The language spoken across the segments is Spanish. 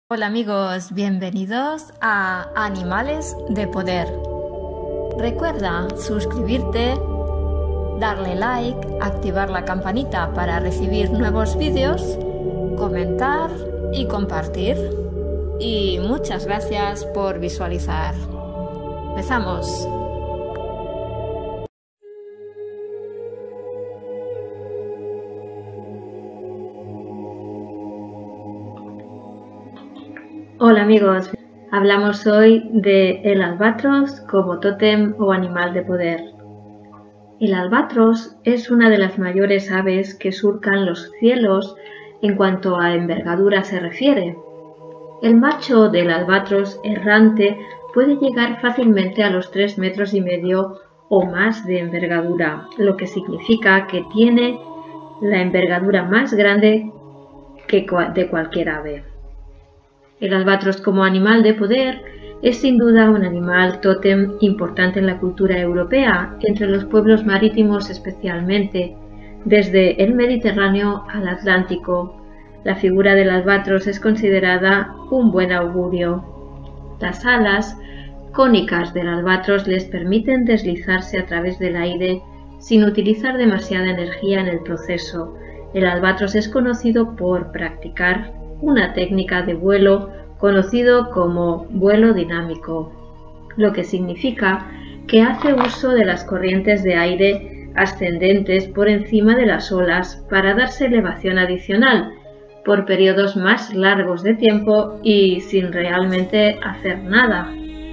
Hola amigos, bienvenidos a Animales de Poder. Recuerda suscribirte, darle like, activar la campanita para recibir nuevos vídeos, comentar y compartir. Y muchas gracias por visualizar. Empezamos. Hola amigos, hablamos hoy de el albatros como tótem o animal de poder. El albatros es una de las mayores aves que surcan los cielos en cuanto a envergadura se refiere. El macho del albatros errante puede llegar fácilmente a los 3,5 metros o más de envergadura, lo que significa que tiene la envergadura más grande de cualquier ave. El albatros como animal de poder es sin duda un animal tótem importante en la cultura europea, entre los pueblos marítimos especialmente, desde el Mediterráneo al Atlántico. La figura del albatros es considerada un buen augurio. Las alas cónicas del albatros les permiten deslizarse a través del aire sin utilizar demasiada energía en el proceso. El albatros es conocido por practicar una técnica de vuelo conocido como vuelo dinámico, lo que significa que hace uso de las corrientes de aire ascendentes por encima de las olas para darse elevación adicional por periodos más largos de tiempo y sin realmente hacer nada.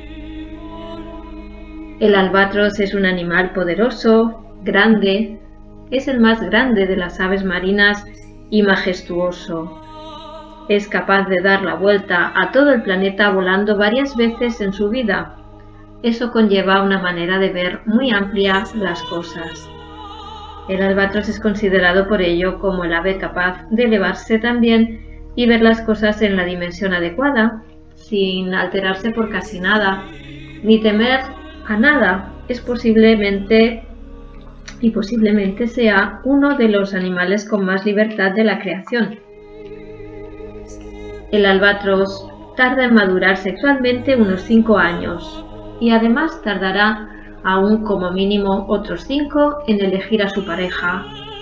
El albatros es un animal poderoso, grande, es el más grande de las aves marinas y majestuoso. Es capaz de dar la vuelta a todo el planeta volando varias veces en su vida. Eso conlleva una manera de ver muy amplia las cosas. El albatros es considerado por ello como el ave capaz de elevarse también y ver las cosas en la dimensión adecuada, sin alterarse por casi nada, ni temer a nada. Posiblemente sea uno de los animales con más libertad de la creación. El albatros tarda en madurar sexualmente unos 5 años y además tardará aún como mínimo otros 5 en elegir a su pareja.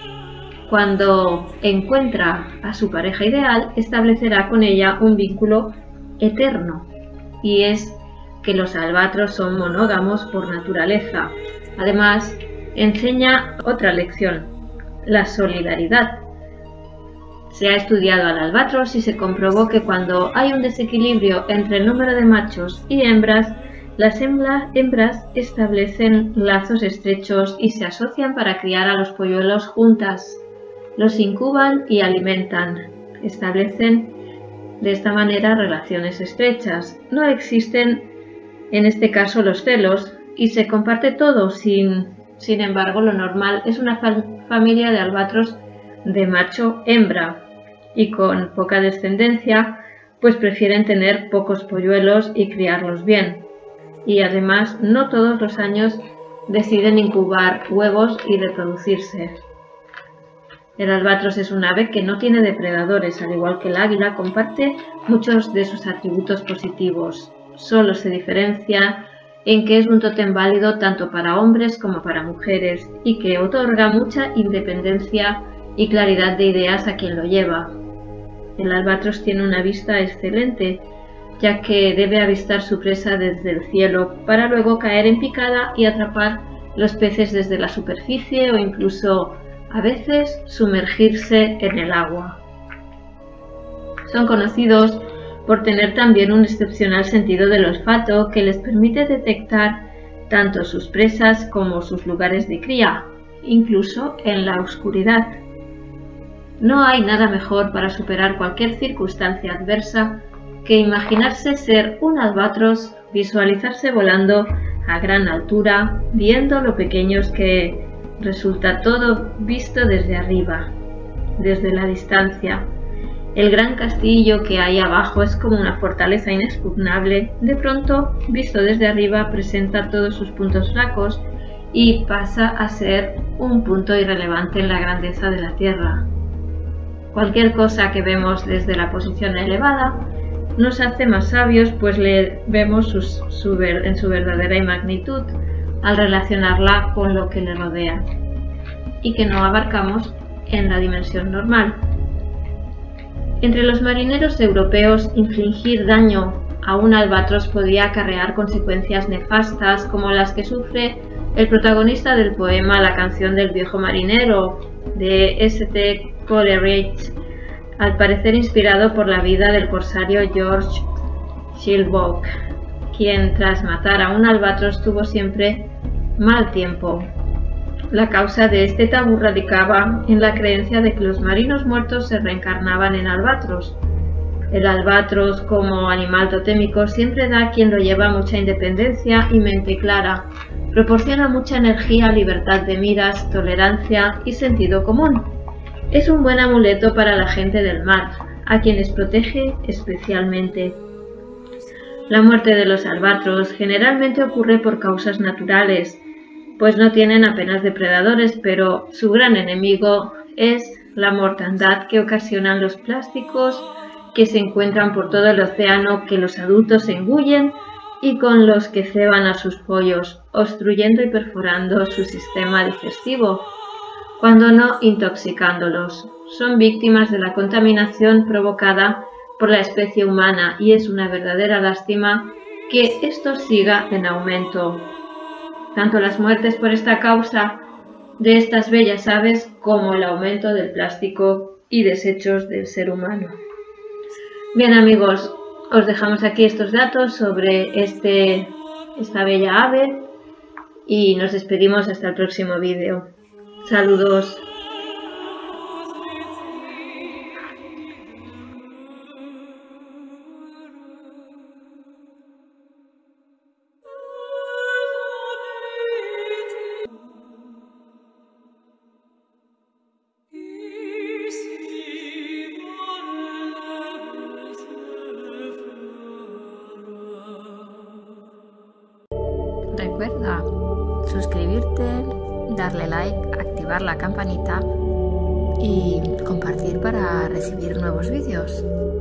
Cuando encuentra a su pareja ideal, establecerá con ella un vínculo eterno, y es que los albatros son monógamos por naturaleza. Además, enseña otra lección, la solidaridad. Se ha estudiado al albatros y se comprobó que cuando hay un desequilibrio entre el número de machos y hembras, las hembras establecen lazos estrechos y se asocian para criar a los polluelos juntas. Los incuban y alimentan. Establecen de esta manera relaciones estrechas. No existen en este caso los celos y se comparte todo. Sin embargo, lo normal es una familia de albatros de macho-hembra y con poca descendencia, pues prefieren tener pocos polluelos y criarlos bien. Y además no todos los años deciden incubar huevos y reproducirse. El albatros es un ave que no tiene depredadores, al igual que el águila, comparte muchos de sus atributos positivos. Solo se diferencia en que es un tótem válido tanto para hombres como para mujeres y que otorga mucha independencia y claridad de ideas a quien lo lleva. El albatros tiene una vista excelente, ya que debe avistar su presa desde el cielo para luego caer en picada y atrapar los peces desde la superficie o incluso, a veces, sumergirse en el agua. Son conocidos por tener también un excepcional sentido del olfato que les permite detectar tanto sus presas como sus lugares de cría, incluso en la oscuridad. No hay nada mejor para superar cualquier circunstancia adversa que imaginarse ser un albatros, visualizarse volando a gran altura, viendo lo pequeños que resulta todo visto desde arriba, desde la distancia. El gran castillo que hay abajo es como una fortaleza inexpugnable. De pronto, visto desde arriba, presenta todos sus puntos flacos y pasa a ser un punto irrelevante en la grandeza de la tierra. Cualquier cosa que vemos desde la posición elevada nos hace más sabios, pues le vemos en su verdadera magnitud al relacionarla con lo que le rodea y que no abarcamos en la dimensión normal. Entre los marineros europeos, infligir daño a un albatros podía acarrear consecuencias nefastas como las que sufre el protagonista del poema La canción del viejo marinero de St. Coleridge, al parecer inspirado por la vida del corsario George Chilcock, quien tras matar a un albatros tuvo siempre mal tiempo. La causa de este tabú radicaba en la creencia de que los marinos muertos se reencarnaban en albatros. El albatros, como animal totémico, siempre da a quien lo lleva mucha independencia y mente clara. Proporciona mucha energía, libertad de miras, tolerancia y sentido común. Es un buen amuleto para la gente del mar, a quienes protege especialmente. La muerte de los albatros generalmente ocurre por causas naturales, pues no tienen apenas depredadores, pero su gran enemigo es la mortandad que ocasionan los plásticos que se encuentran por todo el océano, que los adultos engullen y con los que ceban a sus pollos, obstruyendo y perforando su sistema digestivo, cuando no intoxicándolos. Son víctimas de la contaminación provocada por la especie humana y es una verdadera lástima que esto siga en aumento. Tanto las muertes por esta causa de estas bellas aves como el aumento del plástico y desechos del ser humano. Bien amigos, os dejamos aquí estos datos sobre esta bella ave y nos despedimos hasta el próximo vídeo. Saludos. Recuerda suscribirte, darle like, activar la campanita y compartir para recibir nuevos vídeos.